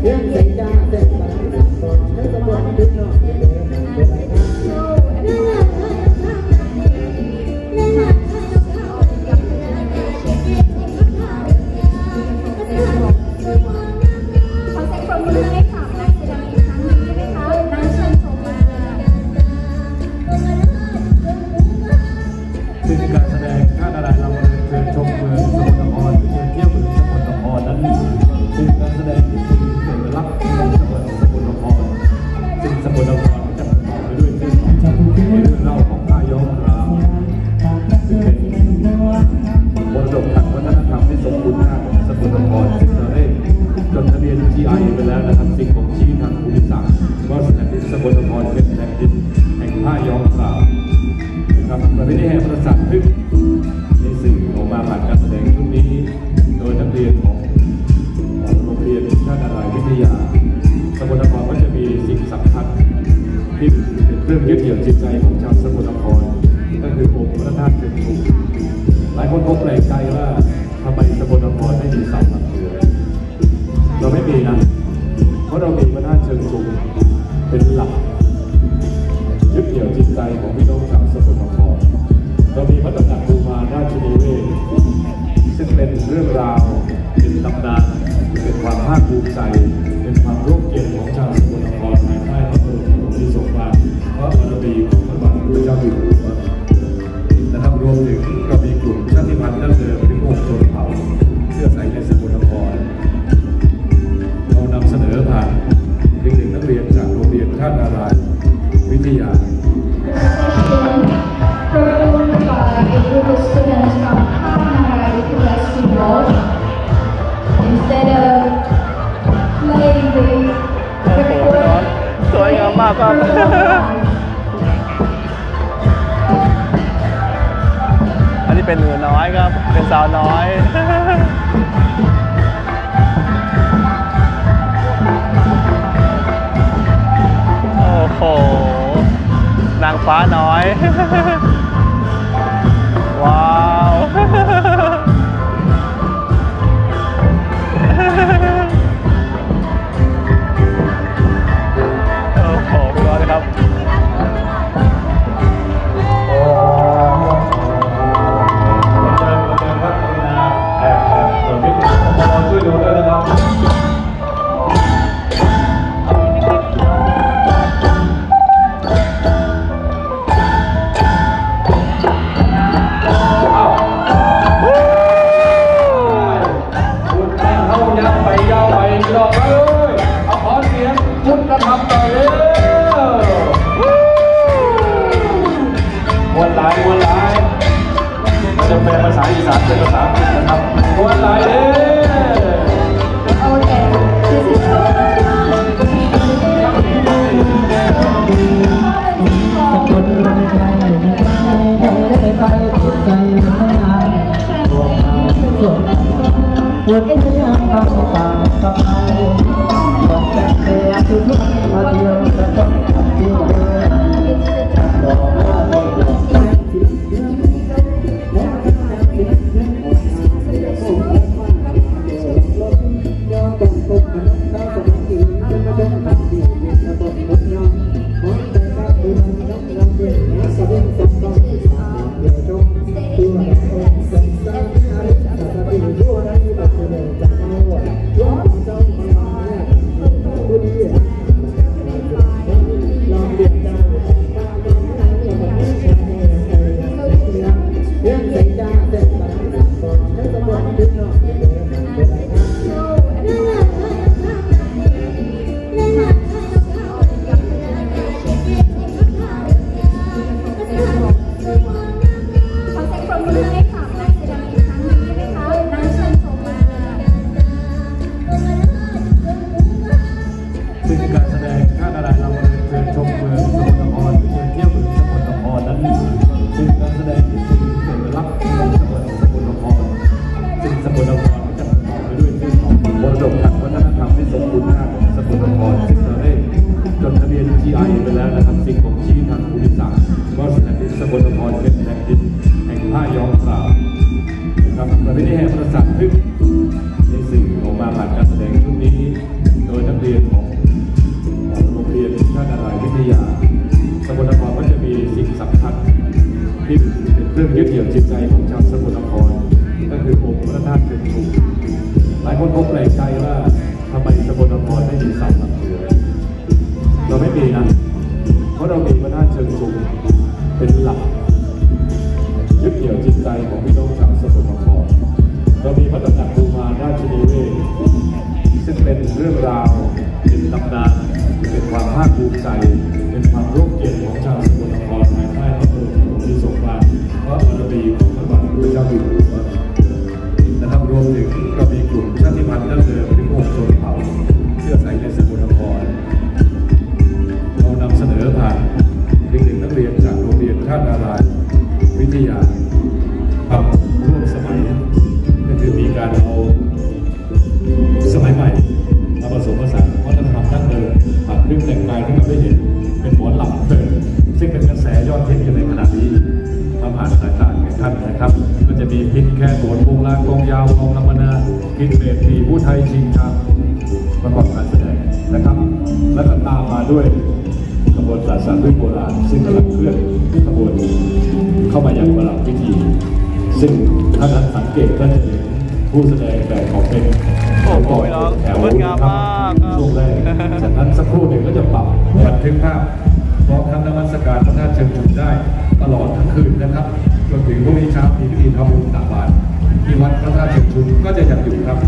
อันนี้เป็นหนูน้อยครับเป็นสาวน้อยโอ้โหนางฟ้าน้อยว้าวโอ้โหพี่บอลครับช่วยดูด้วยนะครับนะเพราะเรามีพระธาตุเชิงชุมเป็นหลักยึดเหนี่ยวจิตใจของพี่น้องชาวสกลนครเรามีพระตำหนักภูมารราชนิเวศซึ่งเป็นเรื่องราวเป็นตำนานเป็นความภาคภูมิใจเป็นความร่มเย็นของชาวสกลนครภายใต้พระบรมราชูทรงบารพระบารมีของพระบาทสมเด็จพระเจ้าอยู่หัวนะครับรวมถึงก็มีกลุ่มชาติพันธุ์ดั้งเดิมที่พวกชนเผ่าเชื้อสายในสกลนครเรานำเสนอผ่านเด็กๆนักเรียนจากโรงเรียนชาตินารายณ์วิทยาปรับร่วมสมัยก็คือมีการเอาสมัยใหม่มาผสมผสานวัฒนธรรมดั้งเดิมผ่านเครื่องแต่งกายที่เราได้เห็นเป็นหมอนหลับซึ่งเป็นกระแสยอดฮิตอยู่ในขณะนี้มาผ่านสายตาแข่งขันนะครับก็จะมีพิษแค่โบนวงลางกองยาวกองลำมนาพิษเบสปีผู้ไทยชิงครับประกอบการแสดงนะครับแล้วก็ตามมาด้วยขบวนปราสาทพึ่งโบราณซึ่งกำลังเคลื่อนขบวนเข้ามาอย่างประหลาดพิธีซึ่งถ้าท่านสังเกตก็จะเห็นผู้แสดงแบบของเป็นโอ้โหพี่น้องสวยงามมากครับช่วงแรกจากนั้นสักครู่หนึ่งก็จะปรับบันทึกภาพพร้อมทั้งนมัสการพระธาตุเชิงชุมได้ตลอดทั้งคืนนะครับจนถึงพรุ่งนี้เช้ามีพิธีทำบุญตักบาตรที่วัดพระธาตุเชิงชุมก็จะยังอยู่ครับ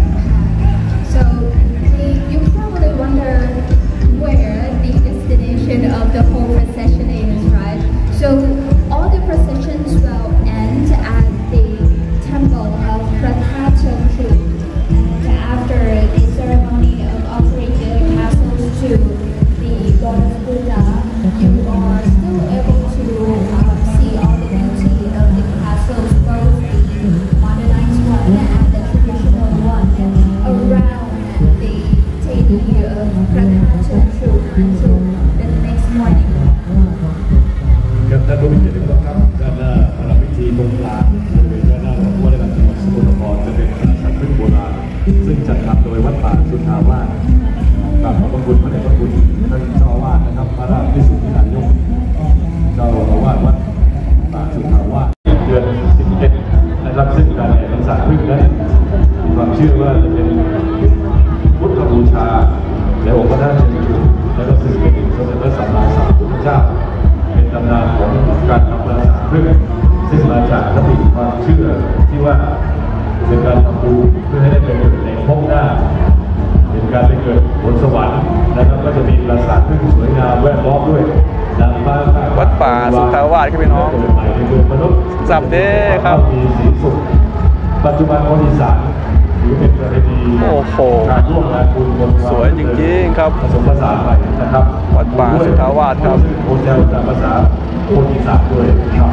So you probably wonder where the destination of the whole procession is, right? So all the processions will end at the temple of Prathat Chengchu, and after the ceremony of offering the castles to the goddess Buddha, you are still able to see all the beauty of the castles, both the modernized one and the traditional one, around the deity of Prathat Chengchu until the next morning. ครับท่านผู้มีเกียรติทุกท่านครับด้านหน้าพระพิธีตรงกลางบริเวณด้านหน้าของวัดราชจังหวัดสกลนครจะเป็นปราสาทพึ่งโบราณซึ่งจัดทำโดยวัดป่าสุทธาวาสกราบขอบพระคุณพระเดชพระคุณท่านเจ้าอาวาสนะครับพระราชพิสุทธินายกเจ้าอาวาสวัดป่าสุทธาวาสเดือน11นะครับซึ่งการแห่พรรษาพึ่งนั้นมีความเชื่อว่าจะเป็นพุทธบูชาและองค์พระธาตุเชิงชุมและก็สื่อเป็นสมเด็จพระสัมมาสัมพุทธเจ้าเป็นตำนานของการทำปราสาทพึ่งซึ่งมาจากคติความเชื่อที่ว่าเป็นการทำบุญเพื่อให้ได้ไปเกิดในภพหน้าเป็นการไปเกิดบนสวรรค์นะครับก็จะมีปราสาทพึ่งสวยงามแวดล้อมด้วยนางฟ้าวัดป่าสุทธาวาสครับพี่น้องใหม่ในเมืองมนุษย์สับเด้ครับมีสีสุขปัจจุบันคนอีสานถือเป็นประเพณีการร่วมงานบุญบนสวยจริงๆครับผสมผสานไปนะครับวัดป่าสุทธาวาสครับโคเจลจากภาษาคนอีสานด้วยครับ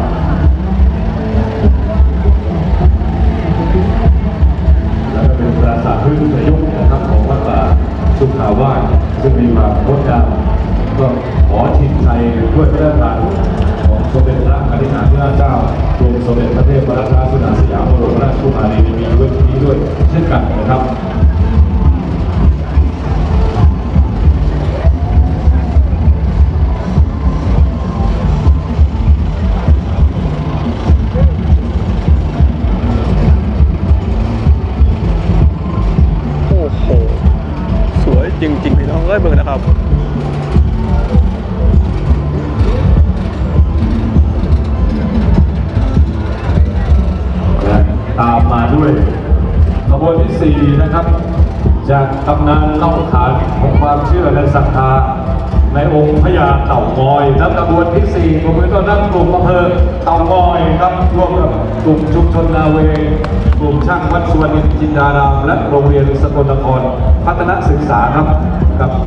แล้วก็เป็นปราสาทพึ่งประยุกต์นะครับของวัดป่าสุทธาวาสซึ่งมีความงดงามก็ขอชิงชัยด้วยพระราชทานของสมเด็จพระอธิการเจ้ากรมสมเด็จพระเทพรัตนราชสุดาสยามบรมราชกุมารีในปีนี้ด้วยเช่นกันนะครับโอ้โหสวยจริงๆพี่น้องเอ้ยเบิ่งนะครับตามมาด้วยขบวนที่4นะครับจากตำนานเล่าขานของความเชื่อและศรัทธาในองค์พญาเต่างอยและขบวนที่4ผมเป็นต้นนั่งกลุ่มอำเภอเต่างอยครับร่วมกับกลุ่มชุมชนนาเวกลุ่มช่างวัดสุวรรณจินดารามและโรงเรียนสกลนครพัฒนศึกษาครับกับ